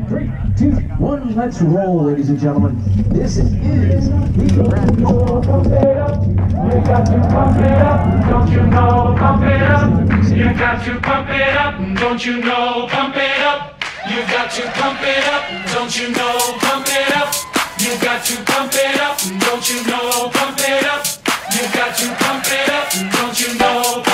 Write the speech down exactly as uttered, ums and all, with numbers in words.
Three, two, one, let's roll, ladies and gentlemen. This is the Rapid. Pump it up, you got to pump it up, don't you know? Pump it up, you got to pump it up, don't you know? Pump it up, you got to pump it up, don't you know? Pump it up, you got to pump it up, don't you know? Pump it up, you got to pump it up, don't you know?